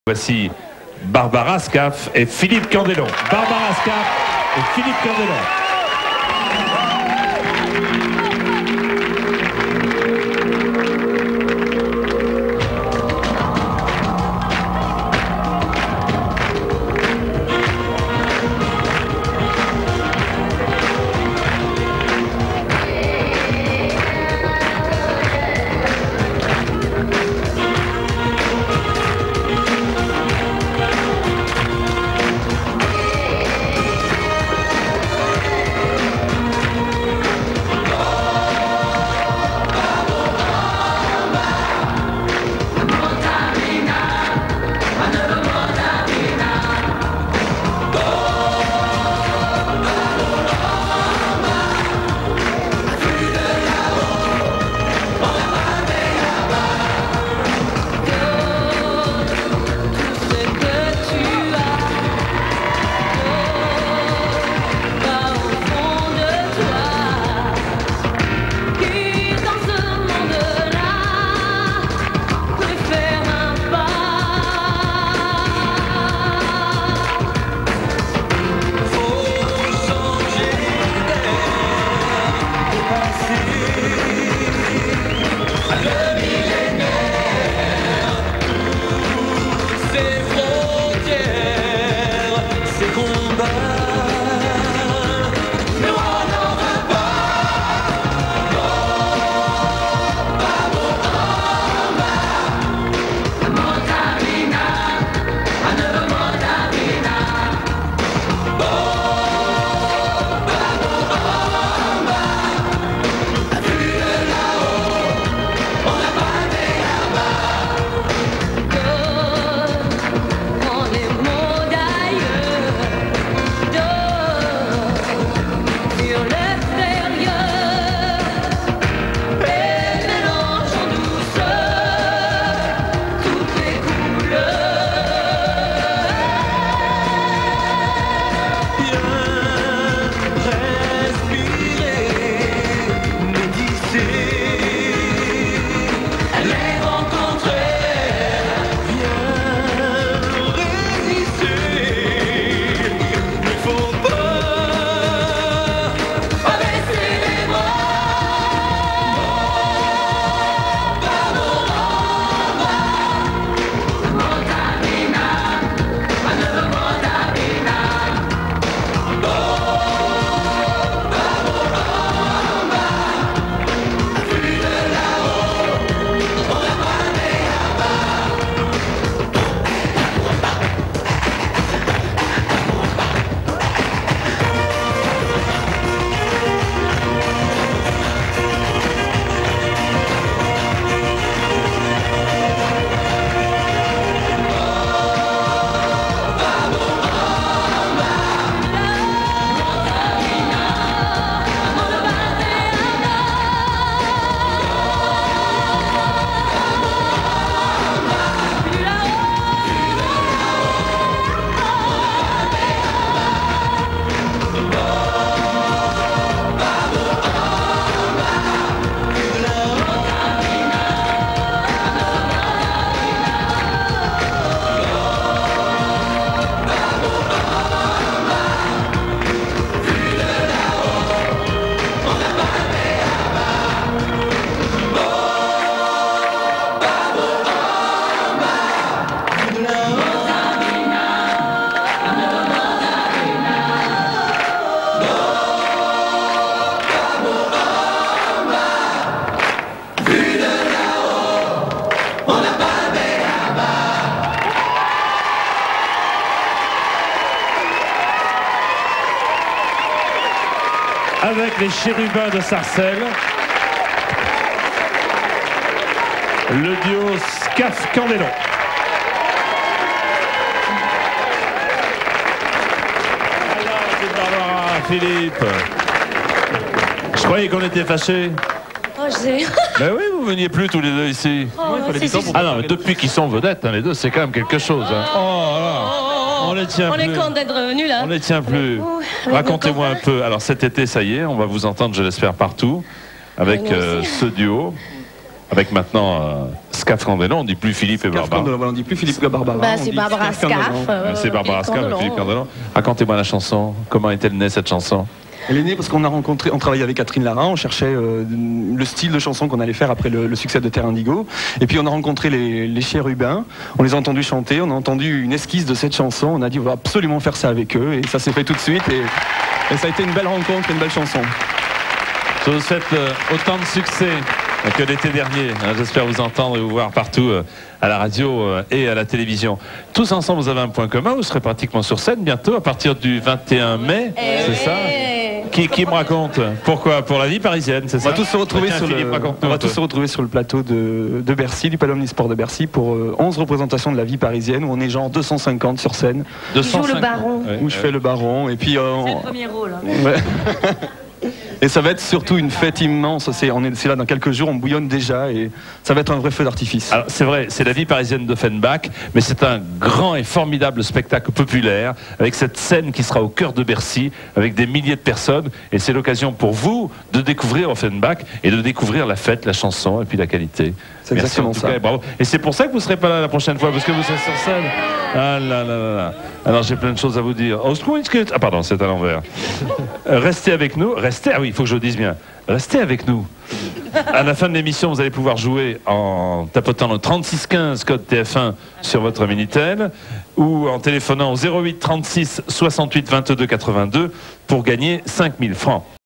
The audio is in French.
Voici Barbara Scaff et Philippe Candelon. Barbara Scaff et Philippe Candelon. Avec les Chérubins de Sarcelles, le duo Scaff-Candelon. Alors, c'est Barbara, Philippe. Je croyais qu'on était fâchés. Oh, je sais. Ben oui, vous veniez plus tous les deux ici. Oh, Ah non, mais depuis qu'ils sont vedettes, hein, les deux, c'est quand même quelque chose. Hein. Oh là, on les tient plus. On est content d'être revenus là. On les tient plus. Racontez-moi un peu. Alors cet été, ça y est, on va vous entendre, je l'espère, partout, avec ce duo. Avec maintenant Scaf Candelon, on dit plus Philippe et Barbara. On dit plus Philippe que Barbara. Bah, c'est Barbara Scaf. C'est Barbara Scaf et Philippe Candelon. Racontez-moi la chanson. Comment est-elle née cette chanson? Elle est née parce qu'on a rencontré, on travaillait avec Catherine Lara, on cherchait le style de chanson qu'on allait faire après le succès de Terre Indigo. Et puis on a rencontré les Chérubins, on les a entendus chanter, on a entendu une esquisse de cette chanson, on a dit on va absolument faire ça avec eux. Et ça s'est fait tout de suite et ça a été une belle rencontre, une belle chanson. Je vous souhaite autant de succès que l'été dernier. J'espère vous entendre et vous voir partout à la radio et à la télévision. Tous ensemble, vous avez un point commun, vous serez pratiquement sur scène bientôt, à partir du 21 mai, c'est ça? Qui me raconte? Pourquoi? Pour la vie parisienne, c'est ça? On va tous se retrouver sur le plateau de Bercy, du Palais Omnisport de Bercy, pour 11 représentations de la vie parisienne, où on est genre 250 sur scène. Tu joues le baron. Où je fais le baron, et puis... C'est le premier rôle. Ouais. Et ça va être surtout une fête immense. C'est là dans quelques jours, on bouillonne déjà et ça va être un vrai feu d'artifice. Alors c'est vrai, c'est la vie parisienne d'Offenbach, mais c'est un grand et formidable spectacle populaire avec cette scène qui sera au cœur de Bercy, avec des milliers de personnes. Et c'est l'occasion pour vous de découvrir Offenbach et de découvrir la fête, la chanson et puis la qualité. C'est exactement ça. Et bravo. Et c'est pour ça que vous ne serez pas là la prochaine fois, parce que vous serez sur scène. Ah là là là là. Alors j'ai plein de choses à vous dire. Ah pardon, c'est à l'envers. Restez avec nous. Restez. Ah oui, il faut que je le dise bien. Restez avec nous. À la fin de l'émission, vous allez pouvoir jouer en tapotant le 3615 code TF1 sur votre Minitel ou en téléphonant au 08 36 68 22 82 pour gagner 5000 francs.